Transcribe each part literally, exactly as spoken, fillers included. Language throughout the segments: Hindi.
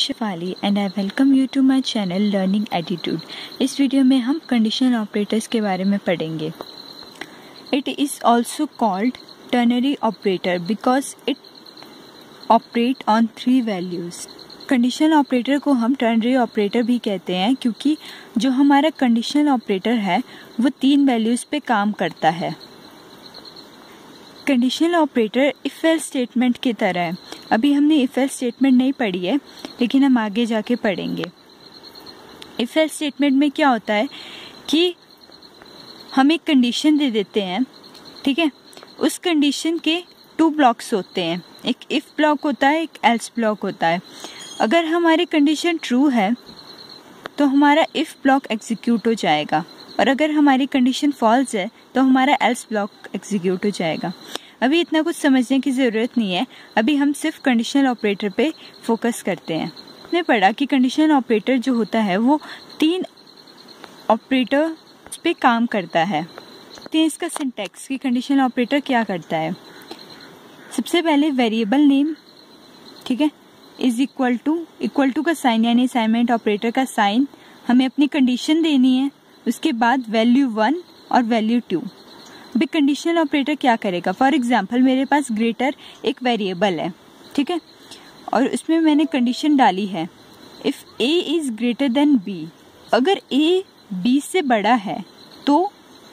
Shefali and I welcome you to my channel learning attitude. इस वीडियो में हम कंडीशनल ऑपरेटर्स के बारे में पढ़ेंगे। It is also called ternary operator because it operate on three values. Conditional operator को हम टर्नरी ऑपरेटर भी कहते हैं क्योंकि जो हमारा कंडीशनल ऑपरेटर है वो तीन वैल्यूज़ पे काम करता है। Conditional operator if else statement की तरह है। अभी हमने इफ एल्स स्टेटमेंट नहीं पढ़ी है लेकिन हम आगे जाके पढ़ेंगे। इफ एल्स स्टेटमेंट में क्या होता है कि हम एक कंडीशन दे देते हैं, ठीक है। उस कंडीशन के टू ब्लॉक्स होते हैं, एक इफ ब्लॉक होता है, एक एल्स ब्लॉक होता है। अगर हमारी कंडीशन ट्रू है तो हमारा इफ ब्लॉक एग्जीक्यूट हो जाएगा और अगर हमारी कंडीशन फॉल्स है तो हमारा एल्स ब्लॉक एग्जीक्यूट हो जाएगा। अभी इतना कुछ समझने की ज़रूरत नहीं है, अभी हम सिर्फ कंडीशनल ऑपरेटर पे फोकस करते हैं। हमने पढ़ा कि कंडीशनल ऑपरेटर जो होता है वो तीन ऑपरेटर पे काम करता है। तो इसका सिंटैक्स कि कंडीशनल ऑपरेटर क्या करता है। सबसे पहले वेरिएबल नेम, ठीक है, is equal to equal to का साइन यानी असाइनमेंट ऑपरेटर का साइन, हमें अपनी कंडीशन देनी है। उसके बाद वैल्यू वन और वैल्यू टू। अभी कंडीशनल ऑपरेटर क्या करेगा, फॉर एग्जाम्पल मेरे पास ग्रेटर एक वेरिएबल है, ठीक है, और उसमें मैंने कंडीशन डाली है if A is greater than B. अगर ए बी से बड़ा है तो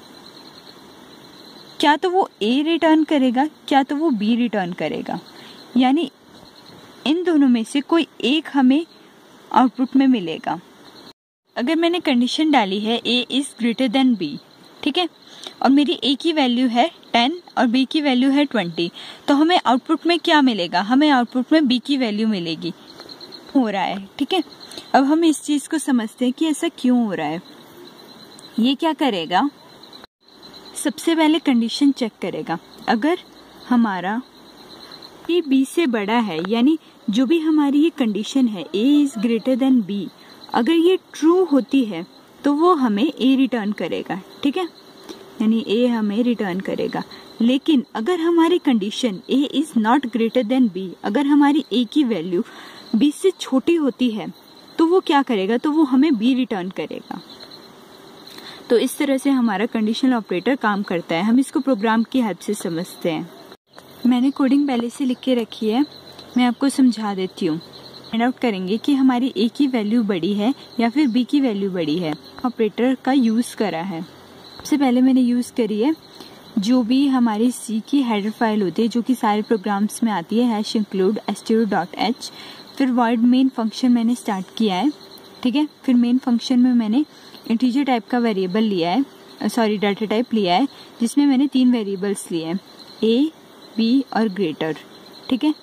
क्या तो वो ए रिटर्न करेगा, क्या तो वो बी रिटर्न करेगा, यानी इन दोनों में से कोई एक हमें आउटपुट में मिलेगा। अगर मैंने कंडीशन डाली है A is greater than B, ठीक है, और मेरी ए की वैल्यू है टेन और बी की वैल्यू है ट्वेंटी, तो हमें आउटपुट में क्या मिलेगा, हमें आउटपुट में बी की वैल्यू मिलेगी। हो रहा है, ठीक है। अब हम इस चीज को समझते हैं कि ऐसा क्यों हो रहा है। ये क्या करेगा, सबसे पहले कंडीशन चेक करेगा। अगर हमारा ए बी से बड़ा है, यानी जो भी हमारी ये कंडीशन है A is greater than B, अगर ये ट्रू होती है तो वो हमें ए रिटर्न करेगा, ठीक है, यानी ए हमें रिटर्न करेगा। लेकिन अगर हमारी condition A is not greater than B, अगर हमारी ए की वैल्यू बी से छोटी होती है तो वो क्या करेगा, तो वो हमें बी रिटर्न करेगा। तो इस तरह से हमारा कंडीशनल ऑपरेटर काम करता है। हम इसको प्रोग्राम की हेल्प से समझते हैं। मैंने कोडिंग पहले से लिख के रखी है, मैं आपको समझा देती हूँ। फाइंड आउट करेंगे कि हमारी ए की वैल्यू बड़ी है या फिर बी की वैल्यू बड़ी है। ऑपरेटर का यूज़ करा है। सबसे पहले मैंने यूज़ करी है जो भी हमारी सी की हेडर फाइल होती है, जो कि सारे प्रोग्राम्स में आती है, hash include STD dot H. फिर वर्ड मेन फंक्शन मैंने स्टार्ट किया है, ठीक है। फिर मेन फंक्शन में मैंने इंटीजर टाइप का वेरिएबल लिया है, सॉरी डाटा टाइप लिया है, जिसमें मैंने तीन वेरिएबल्स लिए हैं, ए बी और ग्रेटर, ठीक है।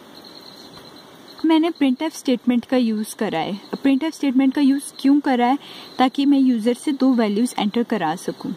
मैंने प्रिंटफ स्टेटमेंट का यूज़ करा है। प्रिंटफ स्टेटमेंट का यूज़ क्यों करा है, ताकि मैं यूज़र से दो वैल्यूज़ एंटर करा सकूं।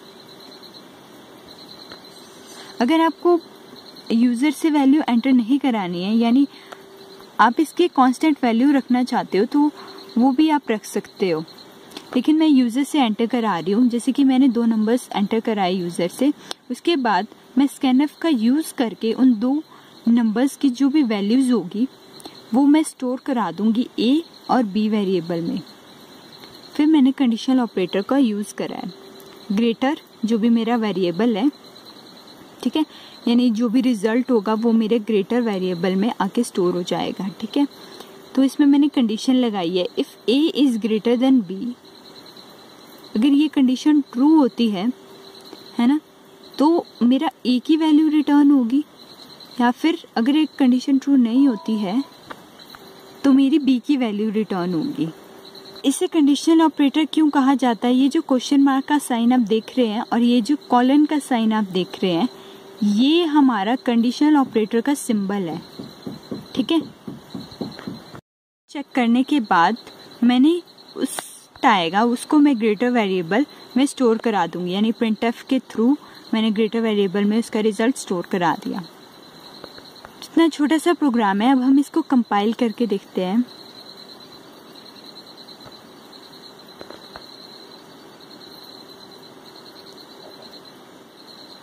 अगर आपको यूज़र से वैल्यू एंटर नहीं करानी है, यानी आप इसकी कांस्टेंट वैल्यू रखना चाहते हो, तो वो भी आप रख सकते हो। लेकिन मैं यूज़र से एंटर करा रही हूँ, जैसे कि मैंने दो नंबर्स एंटर कराए यूज़र से। उसके बाद मैं स्कैनफ का यूज़ करके उन दो नंबर्स की जो भी वैल्यूज़ होगी वो मैं स्टोर करा दूंगी ए और बी वेरिएबल में। फिर मैंने कंडीशनल ऑपरेटर का यूज़ करा है। ग्रेटर जो भी मेरा वेरिएबल है, ठीक है, यानी जो भी रिजल्ट होगा वो मेरे ग्रेटर वेरिएबल में आके स्टोर हो जाएगा, ठीक है। तो इसमें मैंने कंडीशन लगाई है if A is greater than B. अगर ये कंडीशन ट्रू होती है है ना, तो मेरा ए की वैल्यू रिटर्न होगी, या फिर अगर एक कंडीशन ट्रू नहीं होती है तो मेरी बी की वैल्यू रिटर्न होगी। इसे कंडीशनल ऑपरेटर क्यों कहा जाता है, ये जो क्वेश्चन मार्क का साइन आप देख रहे हैं और ये जो कॉलन का साइन आप देख रहे हैं, ये हमारा कंडीशनल ऑपरेटर का सिंबल है, ठीक है। चेक करने के बाद मैंने उस आएगा उसको मैं ग्रेटर वेरिएबल में स्टोर करा दूंगी, यानी प्रिंटफ के थ्रू मैंने ग्रेटर वेरिएबल में उसका रिजल्ट स्टोर करा दिया। इतना छोटा सा प्रोग्राम है। अब हम इसको कंपाइल करके देखते हैं।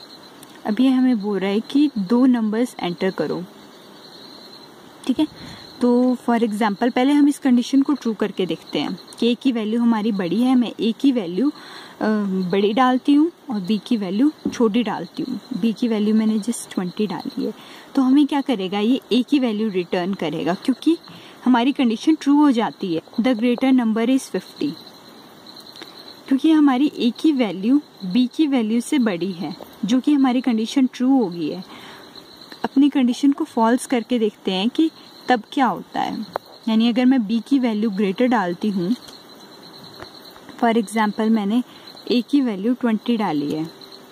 अब ये हमें बोल रहा है कि दो नंबर्स एंटर करो, ठीक है। तो फॉर एग्जांपल पहले हम इस कंडीशन को ट्रू करके देखते हैं कि ए की वैल्यू हमारी बड़ी है, मैं ए की वैल्यू बड़ी डालती हूँ और बी की वैल्यू छोटी डालती हूँ। बी की वैल्यू मैंने जस्ट ट्वेंटी डाली है, तो हमें क्या करेगा, ये ए की वैल्यू रिटर्न करेगा क्योंकि हमारी कंडीशन ट्रू हो जाती है। The greater number is fifty, क्योंकि हमारी ए की वैल्यू बी की वैल्यू से बड़ी है, जो कि हमारी कंडीशन ट्रू हो गई है। अपनी कंडीशन को फॉल्स करके देखते हैं कि तब क्या होता है। यानी अगर मैं बी की वैल्यू ग्रेटर डालती हूँ, फॉर एग्जांपल मैंने ए की वैल्यू ट्वेंटी डाली है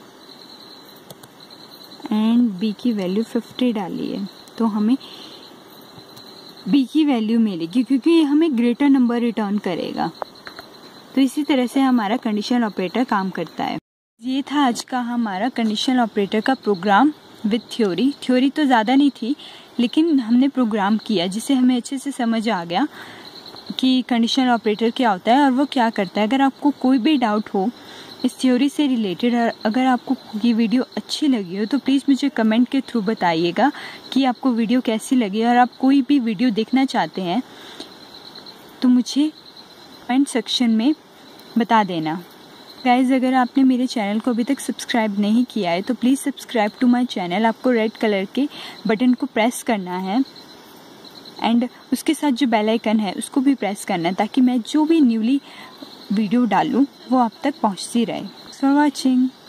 एंड बी की वैल्यू फिफ्टी डाली है, तो हमें बी की वैल्यू मिलेगी क्योंकि ये हमें ग्रेटर नंबर रिटर्न करेगा। तो इसी तरह से हमारा कंडीशनल ऑपरेटर काम करता है। ये था आज का हमारा कंडीशनल ऑपरेटर का प्रोग्राम विद थ्योरी। थ्योरी तो ज़्यादा नहीं थी, लेकिन हमने प्रोग्राम किया जिससे हमें अच्छे से समझ आ गया कि कंडीशनल ऑपरेटर क्या होता है और वो क्या करता है। अगर आपको कोई भी डाउट हो इस थ्योरी से रिलेटेड और अगर आपको ये वीडियो अच्छी लगी हो तो प्लीज़ मुझे कमेंट के थ्रू बताइएगा कि आपको वीडियो कैसी लगी। और आप कोई भी वीडियो देखना चाहते हैं तो मुझे कमेंट सेक्शन में बता देना। गाइज़, अगर आपने मेरे चैनल को अभी तक सब्सक्राइब नहीं किया है तो please subscribe to my channel. आपको रेड कलर के बटन को प्रेस करना है एंड उसके साथ जो बेल आइकन है उसको भी प्रेस करना है ताकि मैं जो भी न्यूली वीडियो डालूँ वो आप तक पहुँचती रहे। For watching.